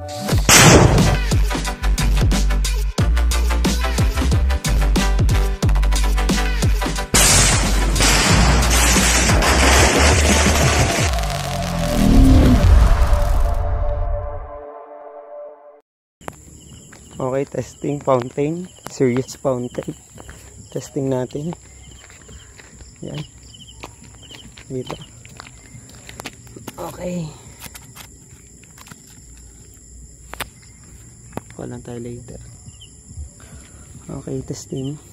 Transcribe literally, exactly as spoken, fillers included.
Okay, testing fountain. Serious fountain. Testing natin. Yan. Dito. Okay. Kuha lang tayo later. Okay, testing.